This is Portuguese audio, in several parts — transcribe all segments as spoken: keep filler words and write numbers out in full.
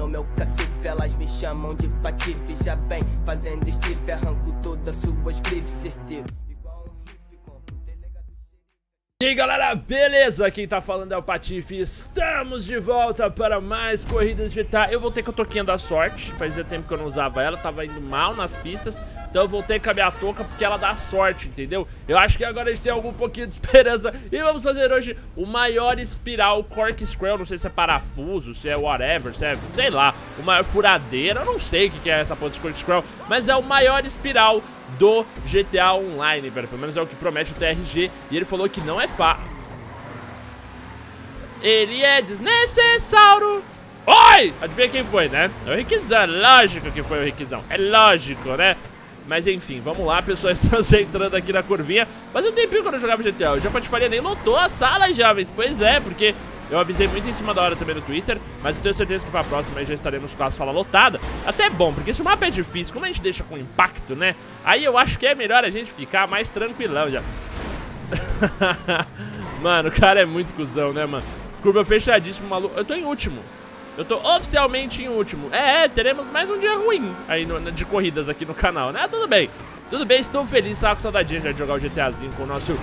no meu cacife, elas me chamam de patife. Já vem fazendo strip, arranco todas suas grifes, certeiro. E aí galera, beleza? Quem tá falando é o Patife. Estamos de volta para mais corridas de G T A. Eu voltei com a toquinha da sorte. Fazia tempo que eu não usava ela, tava indo mal nas pistas. Então eu voltei com a minha touca porque ela dá sorte, entendeu? Eu acho que agora a gente tem algum pouquinho de esperança. E vamos fazer hoje o maior espiral corkscrew. Não sei se é parafuso, se é whatever, se é, sei lá, o maior furadeira. Eu não sei o que é essa porra de corkscrew, mas é o maior espiral do G T A Online, velho. Pelo menos é o que promete o T R G. E ele falou que não é fácil. Ele é desnecessário. Oi! Adivinha quem foi, né? É o Riquizão, é lógico que foi o Riquizão. É lógico, né? Mas enfim, vamos lá, pessoal. Estamos entrando aqui na curvinha. Mas um tempinho que eu não jogava G T A. O Patifaria nem lotou a sala, jovens. Pois é, porque eu avisei muito em cima da hora também no Twitter. Mas eu tenho certeza que pra próxima aí já estaremos com a sala lotada. Até bom, porque se o mapa é difícil, como a gente deixa com impacto, né? Aí eu acho que é melhor a gente ficar mais tranquilão já. Mano, o cara é muito cuzão, né, mano? Curva fechadíssima, maluco. Eu tô em último. Eu tô oficialmente em último. É, é, teremos mais um dia ruim aí no, de corridas aqui no canal, né? Tudo bem. Tudo bem, estou feliz. Tava com saudadinha já de jogar o GTAzinho com o nosso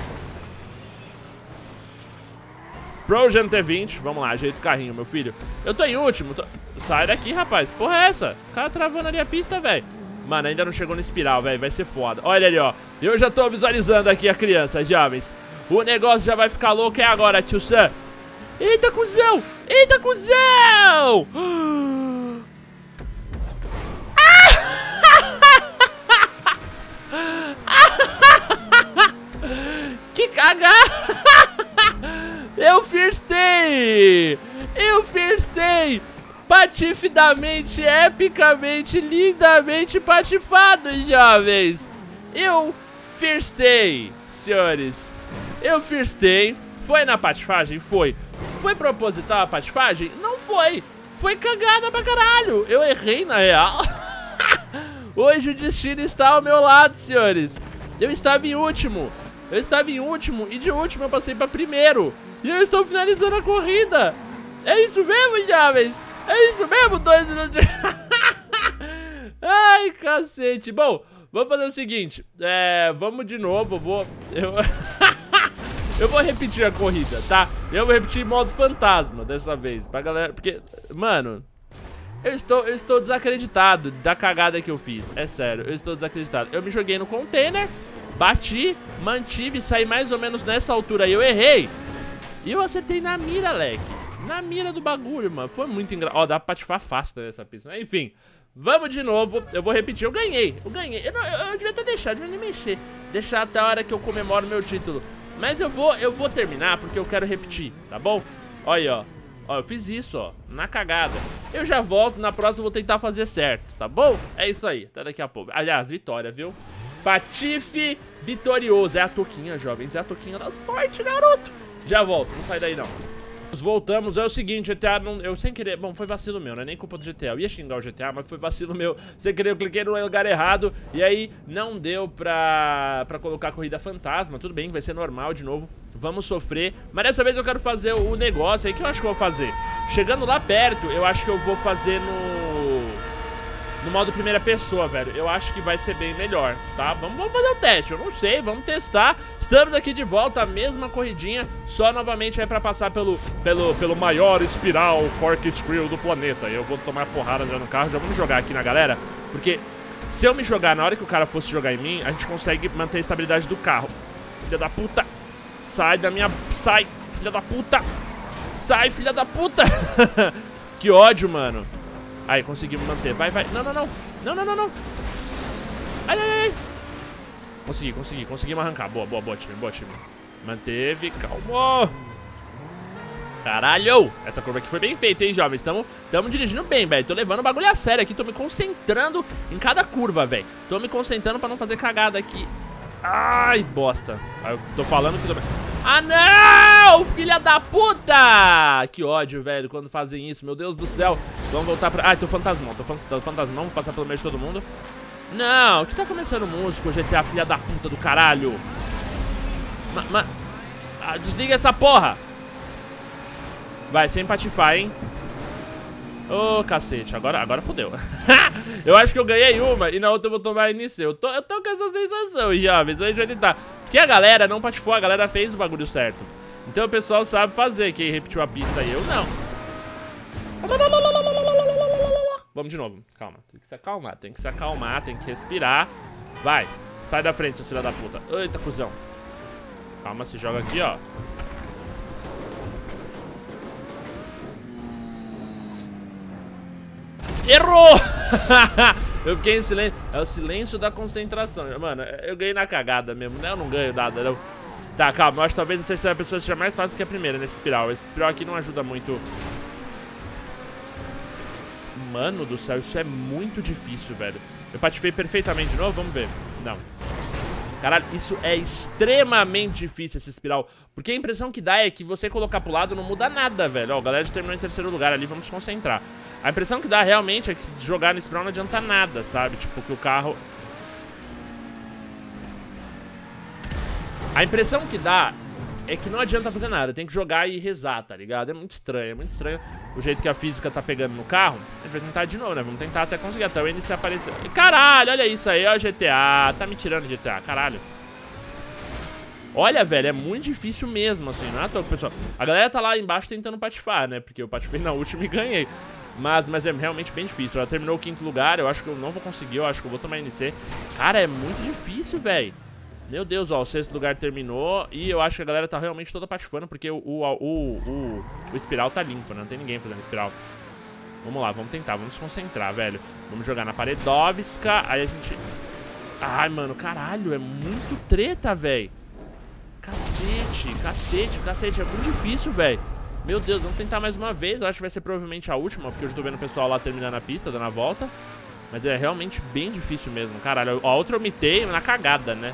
Progen T vinte. Vamos lá, ajeita o carrinho, meu filho. Eu tô em último. Tô... Sai daqui, rapaz. Porra é essa? O cara travando ali a pista, velho. Mano, ainda não chegou no espiral, velho. Vai ser foda. Olha ali, ó. Eu já tô visualizando aqui a criança, jovens. O negócio já vai ficar louco. É agora, tio Sam. Eita, cuzão! Eita, cuzão! Que cagada! Eu firstei! Eu firstei! Patifidamente, epicamente, lindamente patifado, jovens! Eu firstei, senhores! Eu firstei. Foi na patifagem? Foi. Foi proposital a patifagem? Não foi. Foi cagada pra caralho. Eu errei na real. Hoje o destino está ao meu lado, senhores. Eu estava em último. Eu estava em último e de último eu passei pra primeiro. E eu estou finalizando a corrida. É isso mesmo, jovens? É isso mesmo? Dois minutos de... Ai, cacete. Bom, vamos fazer o seguinte. É, vamos de novo. Eu vou... Eu... Eu vou repetir a corrida, tá? Eu vou repetir em modo fantasma dessa vez, pra galera, porque, mano, eu estou, eu estou desacreditado da cagada que eu fiz, é sério, eu estou desacreditado. Eu me joguei no container, bati, mantive, saí mais ou menos nessa altura aí, eu errei. E eu acertei na mira, leque, na mira do bagulho, mano, foi muito engraçado. Ó, dá pra patifar fácil nessa pista, né? Enfim, vamos de novo, eu vou repetir, eu ganhei, eu ganhei, eu, não, eu, eu devia até deixar, eu devia nem mexer, deixar até a hora que eu comemoro meu título. Mas eu vou, eu vou terminar porque eu quero repetir, tá bom? Olha aí, ó. Ó, eu fiz isso, ó, na cagada. Eu já volto, na próxima eu vou tentar fazer certo, tá bom? É isso aí, até daqui a pouco. Aliás, vitória, viu? Patife vitorioso. É a toquinha, jovens, é a toquinha da sorte, garoto. Já volto, não sai daí não. Voltamos, é o seguinte, G T A, não, eu sem querer, bom, foi vacilo meu, não é nem culpa do G T A, eu ia xingar o G T A, mas foi vacilo meu, sem querer eu cliquei no lugar errado, e aí não deu pra, pra colocar a corrida fantasma, tudo bem, vai ser normal de novo, vamos sofrer, mas dessa vez eu quero fazer o negócio aí que eu acho que eu vou fazer, chegando lá perto, eu acho que eu vou fazer no, no modo primeira pessoa, velho, eu acho que vai ser bem melhor, tá, vamos, vamos fazer o teste, eu não sei, vamos testar. Estamos aqui de volta, a mesma corridinha, só novamente aí pra passar pelo, pelo, pelo maior espiral corkscrew do planeta. Eu vou tomar porrada já no carro, já vamos jogar aqui na galera, porque se eu me jogar na hora que o cara fosse jogar em mim, a gente consegue manter a estabilidade do carro. Filha da puta, sai da minha... sai, filha da puta, sai, filha da puta. Que ódio, mano. Aí, conseguimos manter, vai, vai, não, não, não, não, não, não, não. Ai, ai, ai. Consegui, consegui, conseguimos arrancar. Boa, boa, boa time, boa time. Manteve, calma. Caralho, essa curva aqui foi bem feita, hein, jovens. Estamos dirigindo bem, velho. Tô levando o bagulho a sério aqui, tô me concentrando em cada curva, velho. Tô me concentrando pra não fazer cagada aqui. Ai, bosta. Eu tô falando que... Tô... Ah, não! Filha da puta! Que ódio, velho, quando fazem isso. Meu Deus do céu. Vamos voltar pra... Ai, tô fantasmão, tô, fan... tô fantasmão. Vou passar pelo meio de todo mundo. Não, que tá começando músico, G T A, filha da puta do caralho. Ma, ma, ah, desliga essa porra. Vai, sem patifar, hein. Ô, oh, cacete, agora, agora fodeu. Eu acho que eu ganhei uma e na outra eu vou tomar N C. Eu tô, eu tô com essa sensação, jovens. Deixa eu editar. Porque a galera não patifou, a galera fez o bagulho certo. Então o pessoal sabe fazer. Quem repetiu a pista aí, eu não. Vamos de novo. Calma, tem que se acalmar, tem que se acalmar, tem que respirar. Vai, sai da frente, seu filho da puta. Eita, cuzão. Calma, se joga aqui, ó. Errou! Eu fiquei em silêncio. É o silêncio da concentração. Mano, eu ganhei na cagada mesmo, né? Eu não ganho nada, não. Tá, calma. Eu acho que talvez a terceira pessoa seja mais fácil que a primeira nesse espiral. Esse espiral aqui não ajuda muito. Mano do céu, isso é muito difícil, velho. Eu patifei perfeitamente de novo? Vamos ver. Não. Caralho, isso é extremamente difícil, esse espiral. Porque a impressão que dá é que você colocar pro lado não muda nada, velho. Ó, a galera já terminou em terceiro lugar ali, vamos se concentrar. A impressão que dá realmente é que jogar no espiral não adianta nada, sabe? Tipo, que o carro... A impressão que dá é que não adianta fazer nada, tem que jogar e rezar, tá ligado? É muito estranho, é muito estranho o jeito que a física tá pegando no carro. A gente vai tentar de novo, né? Vamos tentar até conseguir, até o N C aparecer. Caralho, olha isso aí, ó, G T A. Tá me tirando G T A, caralho. Olha, velho, é muito difícil mesmo, assim, não é à toa que o pessoal... A galera tá lá embaixo tentando patifar, né? Porque eu patifei na última e ganhei. Mas, mas é realmente bem difícil. Ela terminou o quinto lugar, eu acho que eu não vou conseguir, eu acho que eu vou tomar N C. Cara, é muito difícil, velho. Meu Deus, ó, o sexto lugar terminou e eu acho que a galera tá realmente toda patifando porque o, o, o, o, o espiral tá limpo, né? Não tem ninguém fazendo espiral. Vamos lá, vamos tentar, vamos se concentrar, velho. Vamos jogar na paredóvisca, aí a gente... Ai, mano, caralho, é muito treta, velho. Cacete, cacete, cacete, é muito difícil, velho. Meu Deus, vamos tentar mais uma vez, eu acho que vai ser provavelmente a última, porque eu já tô vendo o pessoal lá terminando a pista, dando a volta. Mas é realmente bem difícil mesmo, caralho. A outra eu mitei na cagada, né?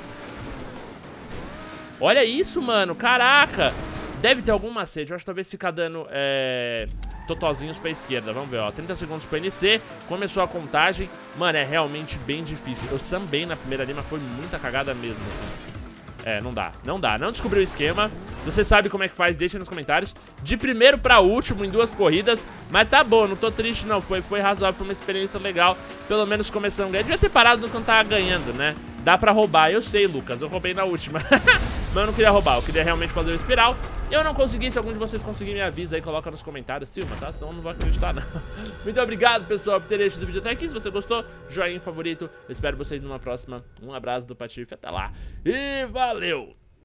Olha isso, mano, caraca. Deve ter algum macete, eu acho que talvez ficar dando é... totozinhos pra esquerda. Vamos ver, ó, trinta segundos pro N C. Começou a contagem. Mano, é realmente bem difícil. Eu sambei na primeira ali, mas foi muita cagada mesmo, assim. É, não dá, não dá, não descobri o esquema. Você sabe como é que faz, deixa nos comentários. De primeiro pra último em duas corridas. Mas tá bom, não tô triste não, foi, foi razoável, foi uma experiência legal. Pelo menos começando a ganhar, devia ter parado quando tava ganhando, né? Dá pra roubar, eu sei, Lucas, eu roubei na última. Mas eu não queria roubar, eu queria realmente fazer o espiral. Eu não consegui, se algum de vocês conseguir, me avisa aí, coloca nos comentários, Silma, tá? Senão eu não vou acreditar, não. Muito obrigado, pessoal, por terem assistido o vídeo até aqui. Se você gostou, joinha favorito. Eu espero vocês numa próxima. Um abraço do Patife, até lá. E valeu!